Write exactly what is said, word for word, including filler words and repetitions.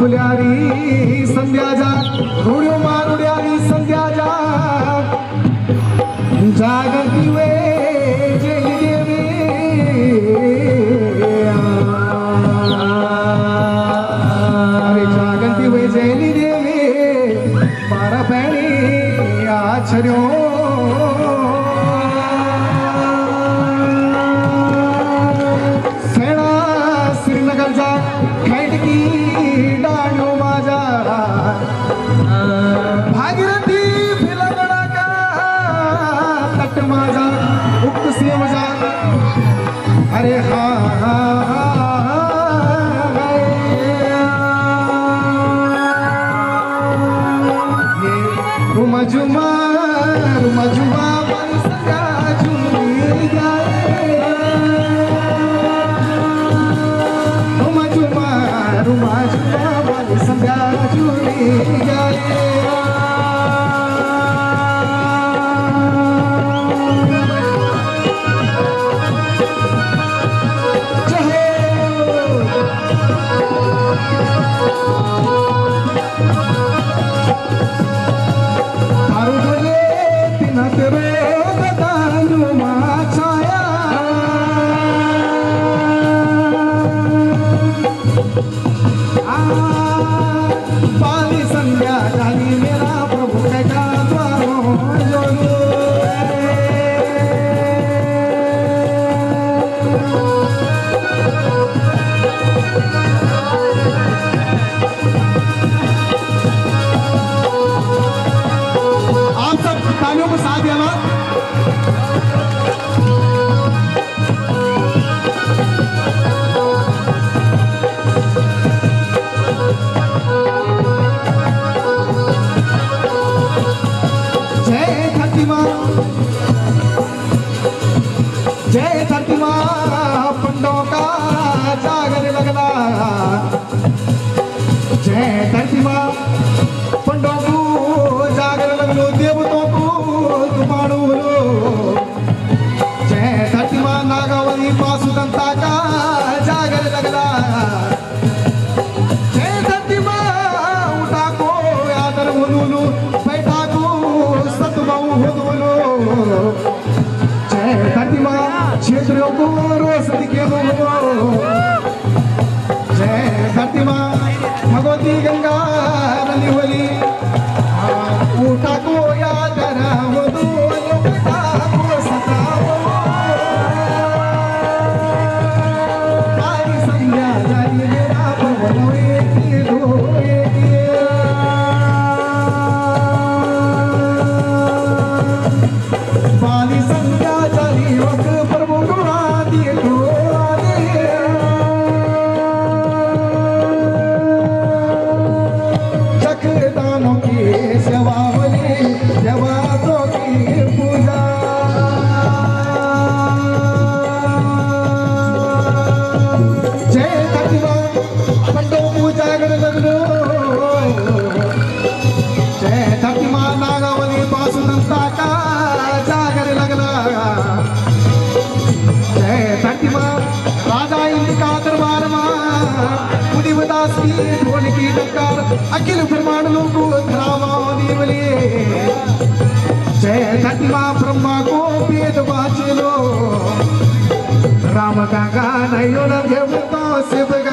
मारुल्यारी संध्या जा रुड्यो मारुल्यारी संध्या जा जागती वे जेली देवी अरे जागती वे जेली देवी पारा पैणी आछर्यो सेना श्रीनगर जा खैटकी डाणो माझा भागीरथी फिलगडा का तट माझा उक्त सेव जा अरे हा हा रुमा जुमा रुमा जुमा वाली संध्या झुमी जाए रुमा जुमा रुमा जुमा वाली संध्या झुमी जाए पाली संध्या झाली मेरा प्रभु कैका द्वारो आप सब तालियों को साथ देना जय धरती माँ पंडों का जागर लगला जय धरती माँ पंडों को जागर लगलो देवतों को तुम्हारो लो जय धरती माँ नागावली पासुदंता का जागर लगला जय धरती माँ उठा को आदर बोलूलू बैठा को सतबाऊ बोलो जय धरती माँ क्षेत्रों को रोज दिखे हो जय धरती माँ भगवती गंगा नदी होली उठा को याद रहो बेटा को सताओ आई संध्या जारी मेरा प्रभु एक दो एक पाली संध्या जारी वक्त प्रभु डोरा दिए डोरा दिए चक्रदानों की सेवा बोली देवताओं की पूजा जय धरती माँ पंडों पूजा कर लगलो जय धरती माँ नागावली पासुदंता का जागर लगला जय धरती माँ राजा इनका दरबार माँ मुनिवदास की ढोल की टक्कर अखिल ब्रह्मांड लोगों धरावानी बोले जय धरती माँ ब्रह्मा को वेद वाचे लो राम का गाना यो लगे मुतो शिव